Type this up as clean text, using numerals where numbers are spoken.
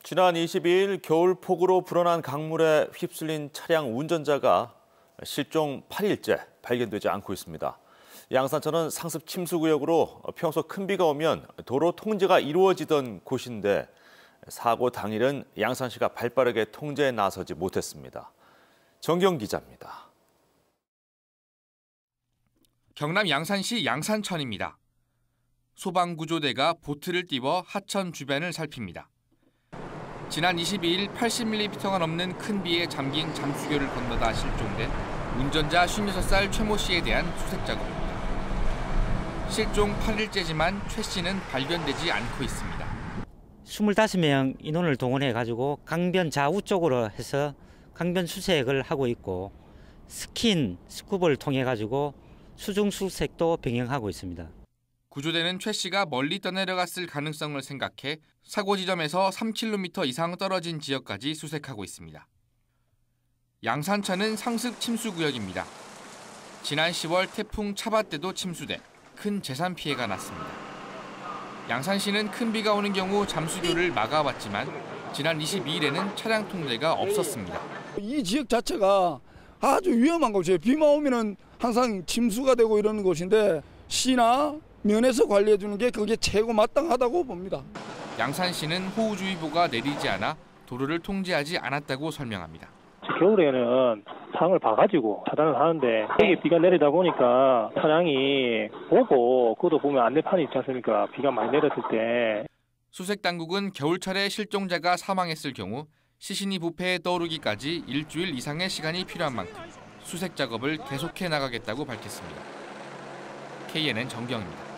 지난 22일 겨울 폭우로 불어난 강물에 휩쓸린 차량 운전자가 실종 8일째 발견되지 않고 있습니다. 양산천은 상습 침수구역으로 평소 큰 비가 오면 도로 통제가 이루어지던 곳인데 사고 당일은 양산시가 발빠르게 통제에 나서지 못했습니다. 정경 기자입니다. 경남 양산시 양산천입니다. 소방구조대가 보트를 띄워 하천 주변을 살핍니다. 지난 22일 80mm가 넘는 큰 비에 잠긴 잠수교를 건너다 실종된 운전자 56살 최모 씨에 대한 수색 작업입니다. 실종 8일째지만 최 씨는 발견되지 않고 있습니다. 25명 인원을 동원해가지고 강변 좌우 쪽으로 해서 강변 수색을 하고 있고 스쿠버를 통해가지고 수중 수색도 병행하고 있습니다. 구조대는 최 씨가 멀리 떠내려갔을 가능성을 생각해 사고 지점에서 3km 이상 떨어진 지역까지 수색하고 있습니다. 양산천은 상습 침수 구역입니다. 지난 10월 태풍 차바 때도 침수돼 큰 재산 피해가 났습니다. 양산시는 큰 비가 오는 경우 잠수교를 막아왔지만 지난 22일에는 차량 통제가 없었습니다. 이 지역 자체가 아주 위험한 곳이에요. 비만 오면은 항상 침수가 되고 이러는 곳인데 시나 면에서 관리해 주는 게 그게 최고 마땅하다고 봅니다. 양산시는 호우주의보가 내리지 않아 도로를 통제하지 않았다고 설명합니다. 겨울에는 상을 봐가지고 차단을 하는데 여기 비가 내리다 보니까 차량이 오고 그것도 보면 안내판이 있지 않습니까? 비가 많이 내렸을 때. 수색 당국은 겨울철에 실종자가 사망했을 경우 시신이 부패에 떠오르기까지 일주일 이상의 시간이 필요한 만큼 수색 작업을 계속해 나가겠다고 밝혔습니다. KNN 정경입니다.